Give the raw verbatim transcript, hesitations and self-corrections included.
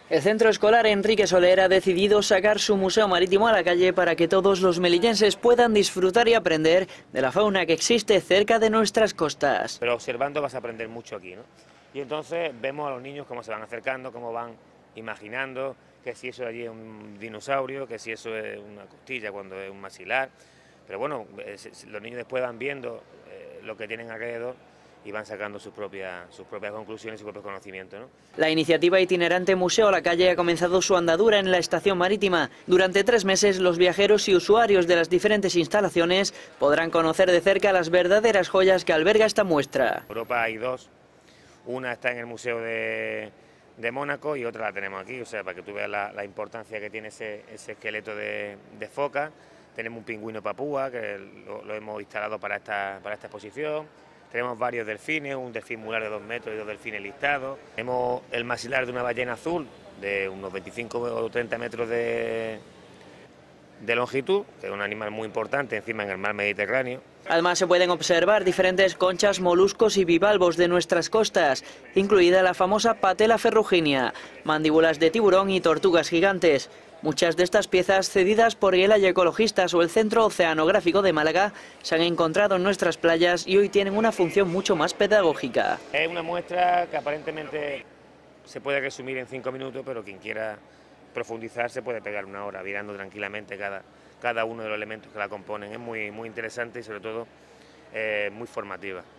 El centro escolar Enrique Soler ha decidido sacar su museo marítimo a la calle para que todos los melillenses puedan disfrutar y aprender de la fauna que existe cerca de nuestras costas. Pero observando vas a aprender mucho aquí, ¿no? Y entonces vemos a los niños cómo se van acercando, cómo van imaginando que si eso allí es un dinosaurio, que si eso es una costilla cuando es un maxilar. Pero bueno, los niños después van viendo eh, lo que tienen alrededor y van sacando sus propias, sus propias conclusiones y sus propios conocimientos, ¿no? La iniciativa itinerante Museo a la Calle ha comenzado su andadura en la estación marítima. Durante tres meses los viajeros y usuarios de las diferentes instalaciones podrán conocer de cerca las verdaderas joyas que alberga esta muestra. En Europa hay dos, una está en el Museo de, de Mónaco y otra la tenemos aquí, o sea, para que tú veas la, la importancia que tiene ese, ese esqueleto de, de foca. Tenemos un pingüino papúa que lo, lo hemos instalado para esta, para esta exposición. Tenemos varios delfines, un delfín mular de dos metros y dos delfines listados. Tenemos el maxilar de una ballena azul de unos veinticinco o treinta metros de, de longitud, que es un animal muy importante encima en el mar Mediterráneo. Además se pueden observar diferentes conchas, moluscos y bivalvos de nuestras costas, incluida la famosa patela ferruginia, mandíbulas de tiburón y tortugas gigantes. Muchas de estas piezas, cedidas por Hiela y Ecologistas o el Centro Oceanográfico de Málaga, se han encontrado en nuestras playas y hoy tienen una función mucho más pedagógica. Es una muestra que aparentemente se puede resumir en cinco minutos, pero quien quiera profundizar se puede pegar una hora mirando tranquilamente cada, cada uno de los elementos que la componen. Es muy, muy interesante y sobre todo eh, muy formativa.